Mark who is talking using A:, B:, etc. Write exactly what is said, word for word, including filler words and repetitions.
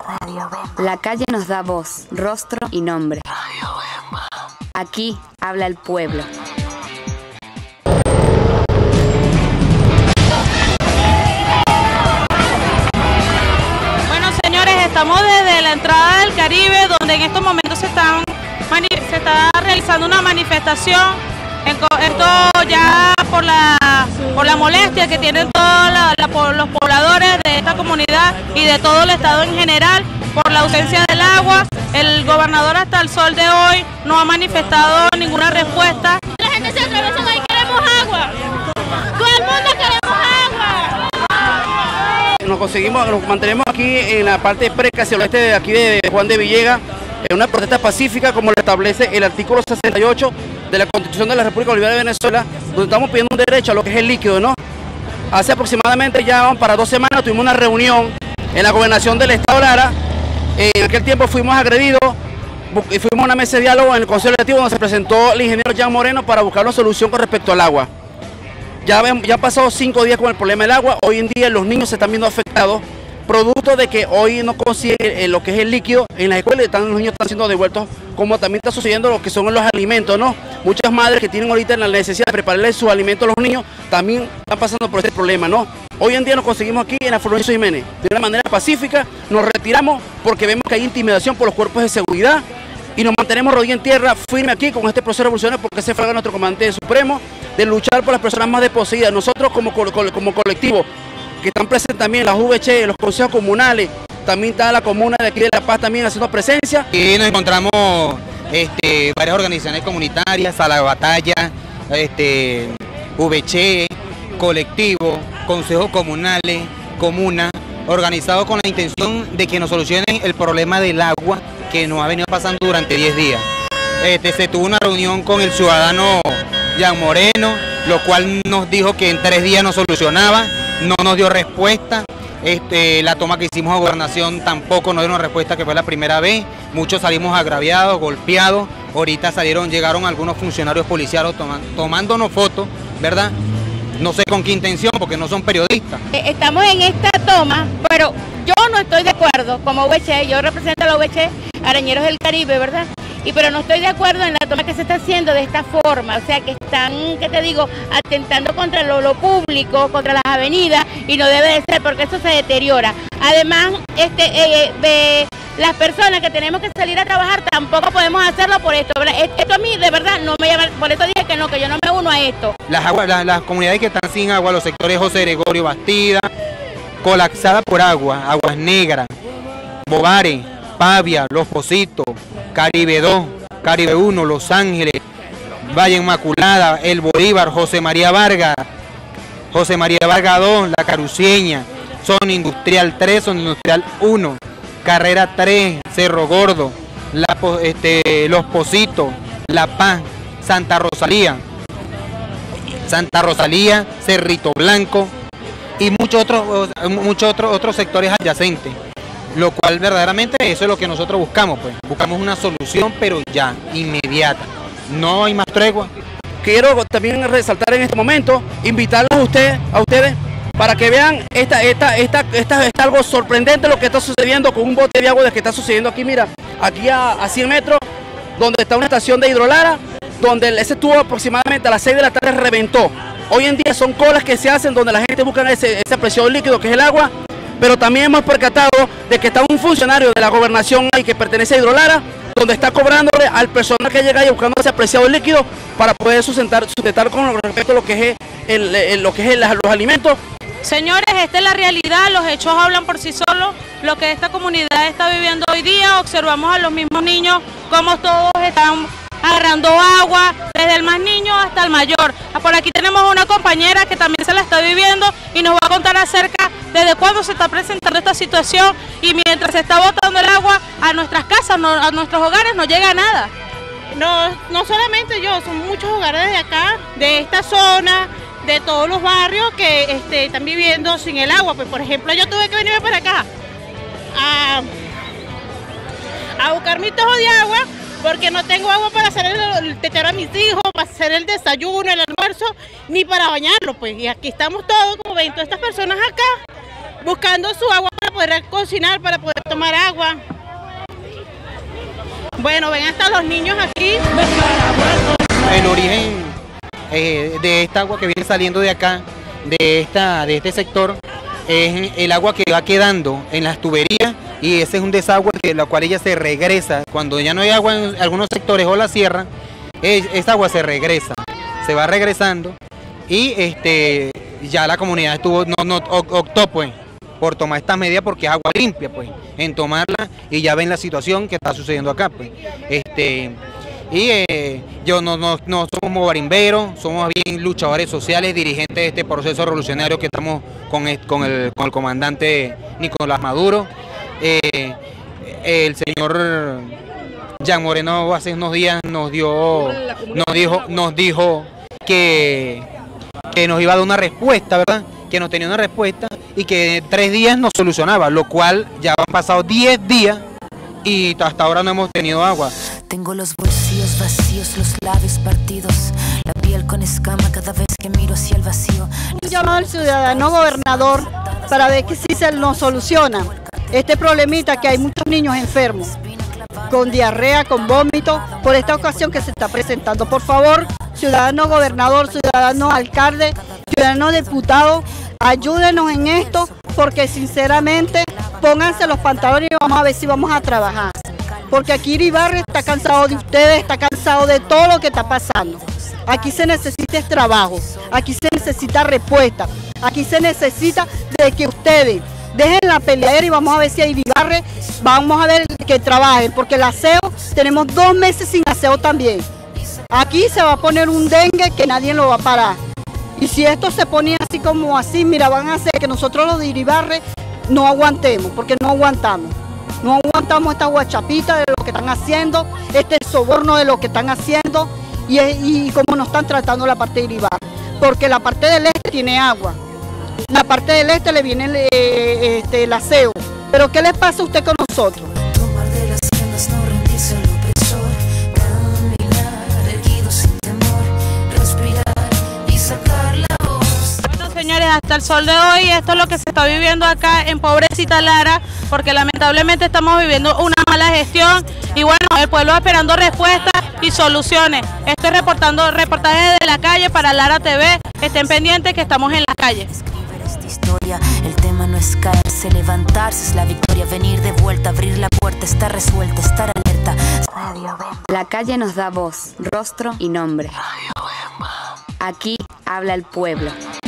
A: La calle nos da voz, rostro y nombre. Aquí habla el pueblo.
B: Bueno, señores, estamos desde la entrada del Caribe, donde en estos momentos se, están, se está realizando una manifestación. Esto ya por la, por la molestia que tienen todos la, la, los pobladores de esta comunidad y de todo el estado en general, por la ausencia del agua. El gobernador hasta el sol de hoy no ha manifestado ninguna respuesta.
C: La gente se atraviesa y queremos agua. Todo el mundo queremos agua.
D: Nos conseguimos, nos mantenemos aquí en la parte preca hacia el oeste de aquí de Juan de Villegas, en una protesta pacífica como lo establece el artículo sesenta y ocho de la Constitución de la República Bolivariana de Venezuela, donde estamos pidiendo un derecho a lo que es el líquido, ¿no? Hace aproximadamente ya para dos semanas tuvimos una reunión en la gobernación del estado Lara. En aquel tiempo fuimos agredidos y fuimos a una mesa de diálogo en el Consejo Legislativo donde se presentó el ingeniero Jean Moreno para buscar una solución con respecto al agua. Ya, ven, ya han pasado cinco días con el problema del agua. Hoy en día los niños se están viendo afectados producto de que hoy no consiguen eh, lo que es el líquido en las escuelas, están, los niños están siendo devueltos, como también está sucediendo lo que son los alimentos, ¿no? Muchas madres que tienen ahorita la necesidad de prepararle sus alimentos a los niños, también están pasando por este problema, ¿no? Hoy en día nos conseguimos aquí en la Florencio Jiménez, de una manera pacífica, nos retiramos porque vemos que hay intimidación por los cuerpos de seguridad y nos mantenemos rodilla en tierra, firme aquí con este proceso revolucionario porque se fue nuestro comandante supremo de luchar por las personas más desposeídas. Nosotros como, como colectivo, que están presentes también las V H, los consejos comunales, también está la comuna de aquí de La Paz también haciendo presencia.
E: Y nos encontramos este, varias organizaciones comunitarias, Sala de Batalla, este, V H, colectivos, consejos comunales, comunas, organizados con la intención de que nos solucionen el problema del agua que nos ha venido pasando durante diez días. Este, se tuvo una reunión con el ciudadano Jean Moreno, lo cual nos dijo que en tres días nos solucionaba. No nos dio respuesta, este, la toma que hicimos a gobernación tampoco nos dio una respuesta, que fue la primera vez. Muchos salimos agraviados, golpeados. Ahorita salieron, llegaron algunos funcionarios policiales toma, tomándonos fotos, ¿verdad? No sé con qué intención, porque no son periodistas.
C: Estamos en esta toma, pero yo no estoy de acuerdo como V H, yo represento a la V H, Arañeros del Caribe, ¿verdad? Y pero no estoy de acuerdo en la toma que se está haciendo de esta forma, o sea que están, ¿qué te digo?, atentando contra lo, lo público, contra las avenidas, y no debe de ser porque eso se deteriora. Además, este, eh, de las personas que tenemos que salir a trabajar tampoco podemos hacerlo por esto, ¿verdad? Esto a mí de verdad no me llama, por eso dije que no, que yo no me uno a esto.
E: Las, aguas, las, las comunidades que están sin agua, los sectores José Gregorio Bastida, colapsada por agua, Aguas Negras, Bovares, Pavia, Los Pocitos, Caribe dos, Caribe uno, Los Ángeles, Valle Inmaculada, El Bolívar, José María Vargas, José María Vargas dos, La Caruceña, Zona Industrial tres, Zona Industrial uno, Carrera tres, Cerro Gordo, la, este, Los Pocitos, La Paz, Santa Rosalía, Santa Rosalía, Cerrito Blanco y muchos otros, muchos otros, otros sectores adyacentes. Lo cual verdaderamente eso es lo que nosotros buscamos, pues. Buscamos una solución, pero ya, inmediata. No hay más tregua.
D: Quiero también resaltar en este momento, invitarlos a ustedes, a ustedes para que vean esta, esta, esta, esta, esta algo sorprendente lo que está sucediendo con un bote de agua de que está sucediendo aquí, mira, aquí a, a cien metros, donde está una estación de Hidrolara, donde ese tubo aproximadamente a las seis de la tarde reventó. Hoy en día son colas que se hacen donde la gente busca ese, ese preciado líquido que es el agua. Pero también hemos percatado de que está un funcionario de la gobernación ahí que pertenece a Hidrolara, donde está cobrándole al personal que llega ahí buscando ese apreciado líquido para poder sustentar, sustentar con respecto a lo que es, el, el, lo que es el, los alimentos.
B: Señores, esta es la realidad, los hechos hablan por sí solos, lo que esta comunidad está viviendo hoy día. Observamos a los mismos niños, como todos están agarrando agua, desde el más niño hasta el mayor. Por aquí tenemos una compañera que también se la está viviendo y nos va a contar acerca desde cuándo se está presentando esta situación, y mientras se está botando el agua a nuestras casas, no, a nuestros hogares, no llega nada.
F: No, no solamente yo, son muchos hogares de acá, de esta zona, de todos los barrios que este, están viviendo sin el agua. Pues por ejemplo, yo tuve que venirme para acá a, a buscar mi tojo de agua, porque no tengo agua para hacer el, el tetero a mis hijos, para hacer el desayuno, el almuerzo, ni para bañarlo, pues. Y aquí estamos todos, como ven, todas estas personas acá, buscando su agua para poder cocinar, para poder tomar agua. Bueno, ven hasta los niños aquí.
E: El origen eh, de esta agua que viene saliendo de acá, de, esta, de este sector, es el agua que va quedando en las tuberías y ese es un desagüe de la cual ella se regresa. Cuando ya no hay agua en algunos sectores o la sierra, es, esa agua se regresa, se va regresando y este, ya la comunidad estuvo, no, no, optó pues por tomar estas medidas porque es agua limpia pues, en tomarla y ya ven la situación que está sucediendo acá pues. Este, y eh, yo no, no, no somos barimberos, somos bien luchadores sociales, dirigentes de este proceso revolucionario que estamos con el, con el, con el comandante Nicolás Maduro. Eh, el señor Jean Moreno hace unos días nos dio, nos dijo, nos dijo que, que nos iba a dar una respuesta, ¿verdad? Que nos tenía una respuesta y que en tres días nos solucionaba, lo cual ya han pasado diez días y hasta ahora no hemos tenido agua.
G: Tengo los bolsillos vacíos, los labios partidos, la piel con escama cada vez que miro hacia el vacío.
H: Un llamado al ciudadano gobernador para ver que si se nos soluciona este problemita que hay muchos niños enfermos, con diarrea, con vómito, por esta ocasión que se está presentando. Por favor, ciudadano gobernador, ciudadano alcalde, ciudadano diputado, ayúdenos en esto, porque sinceramente, pónganse los pantalones y vamos a ver si vamos a trabajar. Porque aquí Iribarren está cansado de ustedes, está cansado de todo lo que está pasando. Aquí se necesita trabajo, aquí se necesita respuesta, aquí se necesita de que ustedes dejen la peleadera y vamos a ver si a Iribarren, vamos a ver que trabajen, porque el aseo, tenemos dos meses sin aseo también. Aquí se va a poner un dengue que nadie lo va a parar. Y si esto se pone así como así, mira, van a hacer que nosotros los de Iribarren no aguantemos, porque no aguantamos. No aguantamos esta guachapita de lo que están haciendo, este soborno de lo que están haciendo y, y cómo nos están tratando la parte de Iribarren. Porque la parte del este tiene agua, la parte del este le viene el, eh, este, el aseo. Pero ¿qué les pasa a usted con nosotros?
G: Tomar de las riendas, no rendirse al opresor, caminar erguido sin temor, respirar y sacar la voz.
B: Bueno, señores, hasta el sol de hoy esto es lo que se está viviendo acá en pobrecita Lara, porque lamentablemente estamos viviendo una mala gestión y bueno, el pueblo esperando respuestas y soluciones. Estoy reportando reportajes de la calle para Lara T V, estén pendientes que estamos en la calle.
G: Escribir esta historia, el tema no es caerse, levantarse es la victoria, venir de vuelta, abrir la puerta, estar resuelta, estar alerta.
A: La calle nos da voz, rostro y nombre. Aquí habla el pueblo.